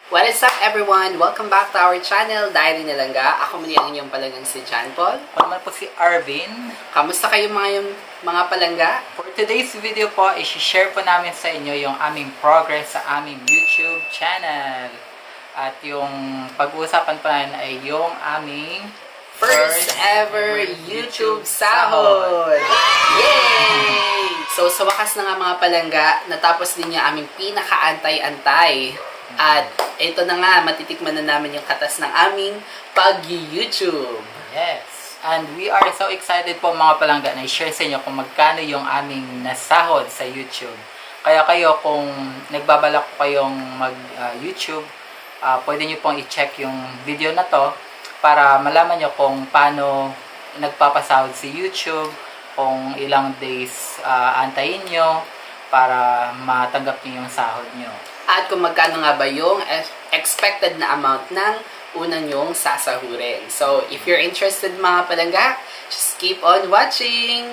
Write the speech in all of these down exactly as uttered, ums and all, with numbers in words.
What is up everyone? Welcome back to our channel, Diary Nilangga. Ako muli ang inyong palanggang si John Paul. Ako naman po si Arvin. Kamusta kayo mga yung mga palangga? For today's video po, i-share po namin sa inyo yung aming progress sa aming YouTube channel. At yung pag-uusapan pa namin ay yung aming First ever YouTube sahod! Yay! So sa wakas na nga mga palangga, natapos din yung aming pinaka-antay-antay. At ito na nga, matitikman na namin yung katas ng aming pag-YouTube. Yes. And we are so excited po mga palangga na i-share sa inyo kung magkano yung aming nasahod sa YouTube. Kaya kayo kung nagbabalak po kayong mag-YouTube, uh, uh, pwede nyo pong i-check yung video na to para malaman nyo kung paano nagpapasahod si YouTube, kung ilang days uh, antayin nyo para matanggap nyo yung sahod nyo. At kung magkano nga ba yung expected na amount ng una nyong sasahurin. So, if you're interested mga palangga, just keep on watching!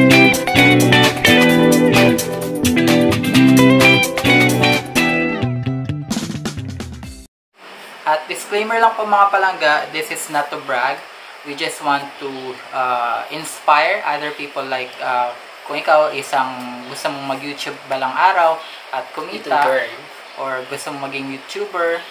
At disclaimer lang po mga palangga, this is not to brag. We just want to uh, inspire other people like uh, kung ikaw isang gusto mong mag-YouTube balang araw at kumita, YouTuber, or gusto mong maging YouTuber,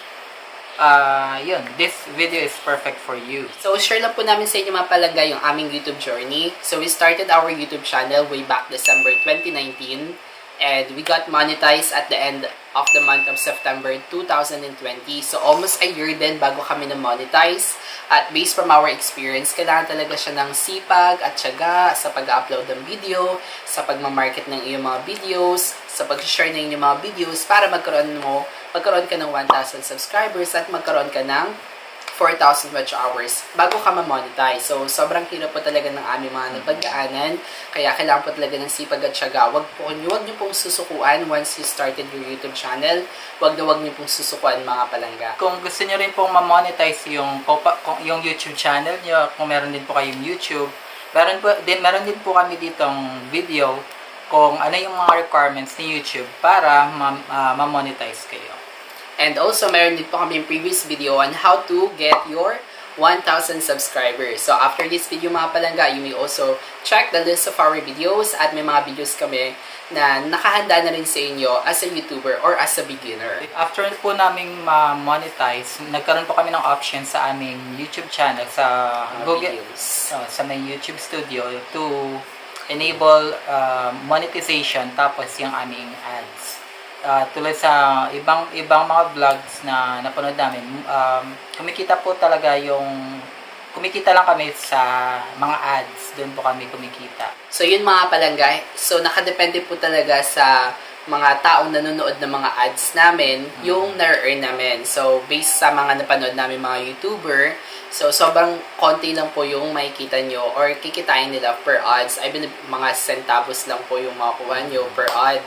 uh, yun, this video is perfect for you. So, share lang po namin sa inyo mga palangga yung aming YouTube journey. So, we started our YouTube channel way back December twenty nineteen. And we got monetized at the end of the month of September two thousand twenty. So, almost a year din bago kami na-monetize. At based from our experience, kailangan talaga siya ng sipag at tiyaga sa pag-upload ng video, sa pagmamarket ng iyong mga videos, sa pag-share ng iyong mga videos para magkaroon mo, magkaroon ka ng one thousand subscribers at magkaroon ka ng four thousand watch hours bago ka ma-monetize. So, sobrang hirap po talaga ng aming mga napagdaanan. Kaya, kailangan po talaga ng sipag at tiyaga. Huwag po, huwag niyo pong susukuan once you started your YouTube channel. Huwag na huwag niyo pong susukuan mga palangga. Kung gusto niyo rin pong ma-monetize yung, yung YouTube channel niyo, kung meron din po kayong YouTube, meron, po, din, meron din po kami ditong video kung ano yung mga requirements ni YouTube para ma-monetize kayo. And also, meron din po kami yung previous video on how to get your one thousand subscribers. So, after this video mga palangga, you may also check the list of our videos at may mga videos kami na nakahanda na rin sa inyo as a YouTuber or as a beginner. After po naming ma-monetize, nagkaroon po kami ng option sa aming YouTube channel sa uh, Google, uh, sa may YouTube Studio to enable uh, monetization tapos yung aming ads. Uh, tulad sa ibang ibang mga vlogs na napanood namin, um, kumikita po talaga yung kumikita lang kami sa mga ads, doon po kami kumikita. So yun mga palangga, so nakadepende po talaga sa mga taong nanonood ng mga ads namin, hmm. yung na-earn namin. So based sa mga napanood namin mga YouTuber, so sobrang konti lang po yung makikita nyo or kikitain nila per ads. I believe mga centavos lang po yung makuha nyo per ad.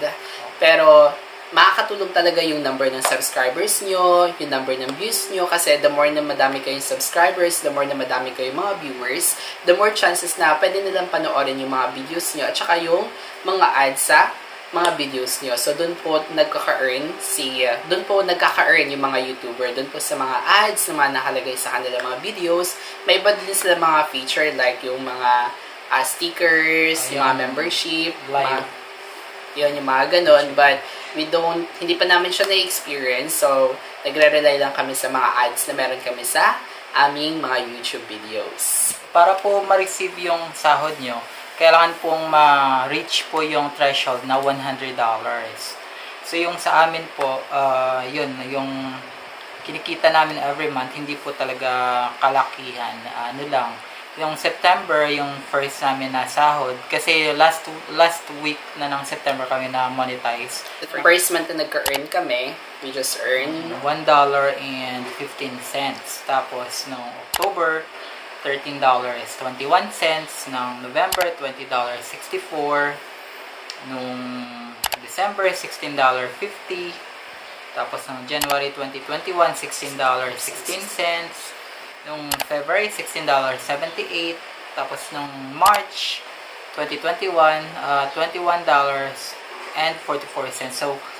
Pero makakatulong talaga yung number ng subscribers nyo, yung number ng views nyo, kasi the more na madami kayong subscribers, the more na madami kayong mga viewers, the more chances na pwede nilang panoorin yung mga videos nyo, at saka yung mga ads sa mga videos nyo. So, doon po nagkaka-earn si, uh, doon po nagkaka-earn yung mga YouTuber, doon po sa mga ads na mga nakalagay sa kanila mga videos. May iba din sila mga feature like yung mga uh, stickers, yung mga membership, mga, yun, yung mga ganon, but we don't, hindi pa namin siya na-experience, so nagre-rely lang kami sa mga ads na meron kami sa aming mga YouTube videos. Para po ma-receive yung sahod nyo, kailangan pong ma-reach po yung threshold na one hundred dollars. So yung sa amin po, uh, yun, yung kinikita namin every month, hindi po talaga kalakihan, ano lang. Yung September, yung first namin na sahod, kasi last last week na ng September kami na monetize. The first month na nagka-earn kami, we just earn one dollar and fifteen cents. Tapos, no October, thirteen dollars and twenty-one cents. Nung November, twenty dollars and sixty-four cents. Nung December, sixteen dollars and fifty cents. Tapos, nung January twenty twenty-one, sixteen dollars and sixteen cents. Nung February, sixteen dollars and seventy-eight cents. Tapos, nung March twenty twenty-one, uh, twenty-one dollars and forty-four cents. So,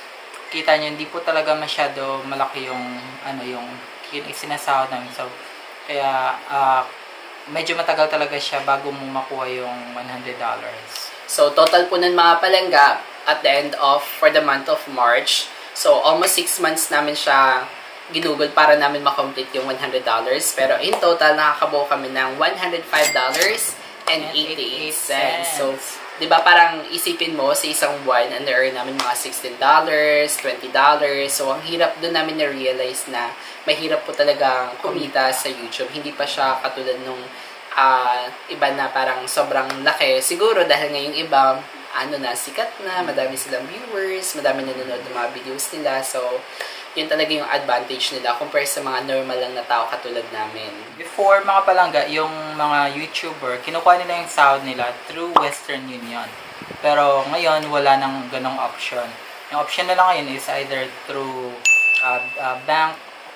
kita nyo, hindi po talaga masyado malaki yung, ano, yung sinasahod namin. So, kaya, uh, medyo matagal talaga siya bago mo makuha yung one hundred dollars. So, total po nun mga palangga, at the end of, for the month of March, so, almost six months namin siya ginugol para namin makomplete yung one hundred dollars. Pero, in total, nakakabuo kami ng one hundred five dollars and eighty-eight cents. So, di ba parang isipin mo, sa isang buwan, and earn namin mga sixteen dollars, twenty dollars. So, ang hirap doon namin na-realize na mahirap po talaga kumita sa YouTube. Hindi pa siya katulad nung uh, iba na parang sobrang laki. Siguro dahil ngayong iba, ano na, sikat na, madami silang viewers, madami nanonood ng mga videos nila. So, yun talaga yung advantage nila compare sa mga normal lang na tao katulad namin. Before, mga palangga, yung mga YouTuber, kinukuha nila yung sahod nila through Western Union. Pero ngayon, wala nang ganong option. Yung option nila ngayon is either through uh, uh, bank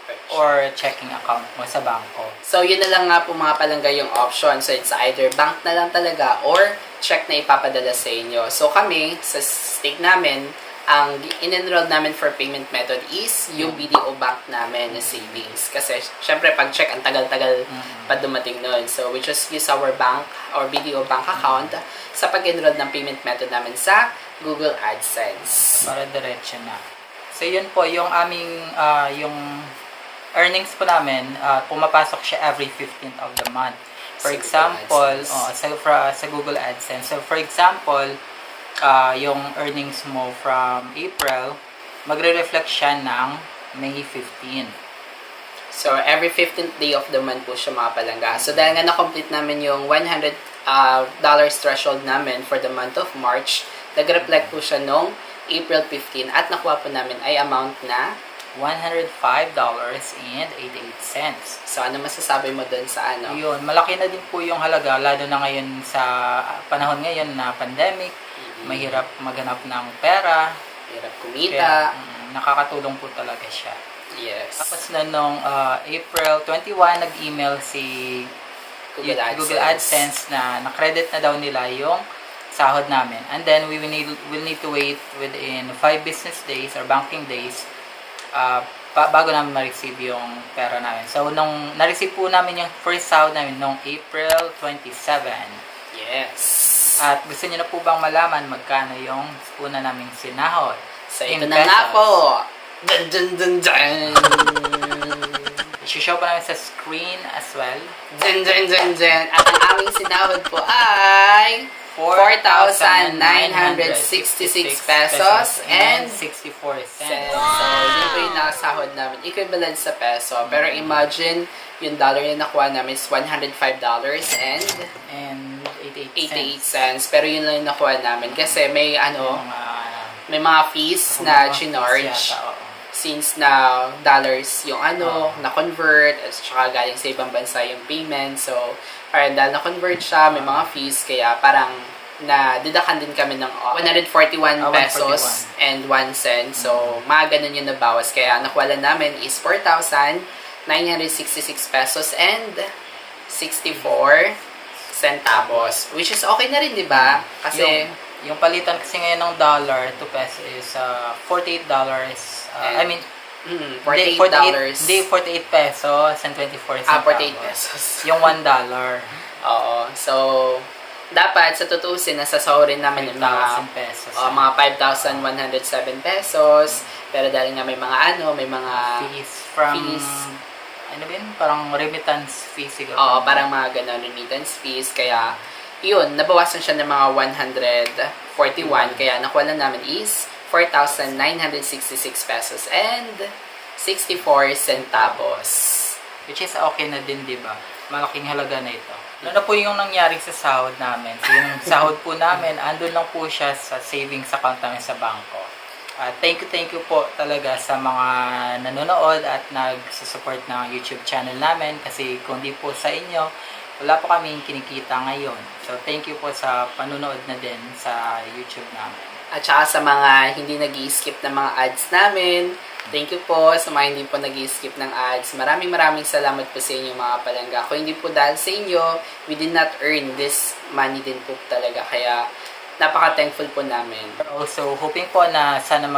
or checking account mo sa bangko. So, yun na lang nga po mga palangga yung option. So, it's either bank na lang talaga or check na ipapadala sa inyo. So, kami, sa stake namin, ang in-enroll namin for payment method is yung B D O bank namin na savings. Kasi, syempre, pag check, ang tagal-tagal pa dumating nun. So, we just use our bank or B D O bank account sa pag-enroll ng payment method namin sa Google AdSense. So, para diretso na. So, yun po, yung aming, uh, yung earnings po namin, uh, pumapasok siya every fifteenth of the month. For example, oh, sa, sa Google AdSense. So, for example, uh, yung earnings mo from April, magre-reflect siya ng May fifteenth. So, every fifteenth day of the month po siya mga palangga. So, dahil nga na-complete namin yung one hundred dollars uh, threshold namin for the month of March, nag-reflect po siya noong April fifteenth at nakuha po namin ay amount na one hundred five dollars and eighty-eight cents. So, ano masasabi mo dun sa ano? Yun, malaki na din po yung halaga, lalo na ngayon sa panahon ngayon na pandemic, mm-hmm. mahirap maghanap ng pera, mahirap kumita. Kaya, um, nakakatulong po talaga siya. Yes. Tapos na nung uh, April twenty-first, nag-email si Google AdSense. Google AdSense na na-credit na daw nila yung sahod namin. And then, we will need, we'll need to wait within five business days or banking days Uh, pa, bago namin ma-receive yung pera namin. So, nung na-receive po namin yung first sahod namin nung April twenty-seventh. Yes. At gusto niyo na po bang malaman magkano yung una naming sinahod? So, ito na nga po. Dun, dun, dun, dun. I-show po namin sa screen as well. Dun, dun, dun, dun. At ang aming sinahod po ay four thousand nine hundred sixty-six pesos and sixty-four cents. So, yun po yung nakasahod namin. Equivalent sa peso. Pero imagine, yung dollar na nakuha namin is one hundred five dollars and and eighty-eight cents. Pero yun lang yung nakuha namin. Kasi may ano, may mga fees na chinarge. Since na dollars yung ano, na-convert, at saka galing sa ibang bansa yung payment. So, parang dahil na-convert siya, may mga fees, kaya parang na-deductan din kami ng one hundred forty-one pesos and one cent. So, mga ganun yung nabawas. Kaya nakuha namin is four thousand nine hundred sixty-six pesos and sixty-four centavos. Which is okay na rin, di ba? Kasi, yung, yung palitan kasi ngayon ng dollar to peso is uh, forty-eight dollars. Uh, I mean, mm, forty-eight dollars. Hindi, forty-eight pesos and twenty-four centavos. Ah, forty-eight pesos. Yung one dollar. Oo. So, dapat sa tutusin, nasasahurin namin yung mga, pesos, uh, mga five thousand one hundred seven pesos. Pero dahil nga may mga ano, may mga fees from, fees. ano ba yun? Parang remittance fees siguro. Oo, parang mga ganun, remittance fees. Kaya, yun, nabawasan siya ng mga one hundred forty-one. Kaya nakuha lang namin is four thousand nine hundred sixty-six pesos and sixty-four centavos. Which is okay na din, di ba? Malaking halaga na ito. Ano na po yung nangyari sa sahod namin? So, yung sahod po namin, andun lang po siya sa savings account namin sa bangko. Uh, thank you, thank you po talaga sa mga nanonood at nag-support ng YouTube channel namin. Kasi kung di po sa inyo, wala po kaming kinikita ngayon. So, thank you po sa panunood na din sa YouTube namin. At saka sa mga hindi nag-i-skip ng mga ads namin, thank you po sa mga hindi po nag-i-skip ng ads. Maraming maraming salamat po sa inyo mga palangga. Kung hindi po dahil sa inyo, we did not earn this money din po talaga. Kaya napaka-thankful po namin. Also, hoping po na sana mag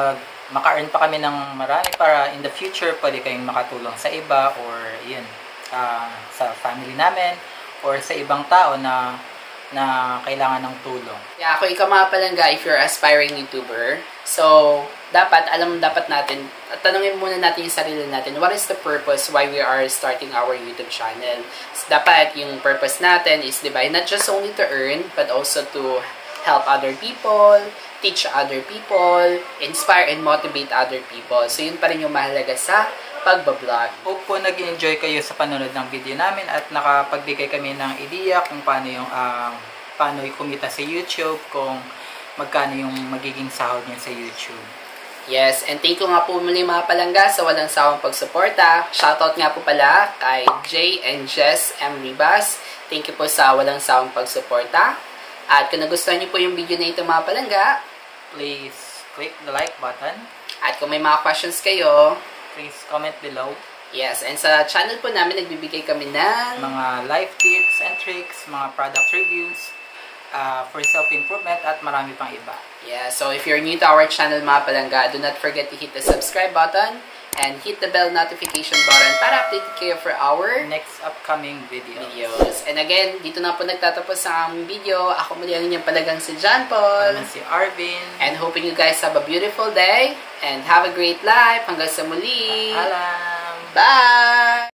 maka-earn pa kami ng marami para in the future pwede kayong makatulong sa iba or yun, uh, sa family namin or sa ibang tao na na kailangan ng tulong. Yeah, kung ikaw mga palangga, if you're aspiring YouTuber, so dapat, alam dapat natin, tanungin muna natin yung sarili natin, what is the purpose why we are starting our YouTube channel? So, dapat yung purpose natin is, di ba, not just only to earn, but also to help other people, teach other people, inspire and motivate other people. So, yun pa rin yung mahalaga sa pagbablog. Hope po nag-enjoy kayo sa panonood ng video namin at nakapagbigay kami ng ideya kung paano yung uh, paano yung kumita sa YouTube, kung magkano yung magiging sahod niya sa YouTube. Yes, and thank you nga po muli mga palangga sa walang sawang pagsuporta. Shoutout nga po pala kay Jay and Jess M. Ribas. Thank you po sa walang sawang pagsuporta. At kung nagustuhan niyo po yung video na ito mga palangga, please click the like button. At kung may mga questions kayo, please comment below. Yes, and sa channel po namin, nagbibigay kami ng mga life tips and tricks, mga product reviews, uh, for self-improvement at marami pang iba. Yeah, so if you're new to our channel mga palangga, do not forget to hit the subscribe button and hit the bell notification button para update kayo for our next upcoming videos. videos. And again, dito na po nagtatapos ang aming video. Ako muli ang inyong palagang si John Paul. Ano si Arvin. And hoping you guys have a beautiful day and have a great life. Hanggang sa muli. Alam. Bye!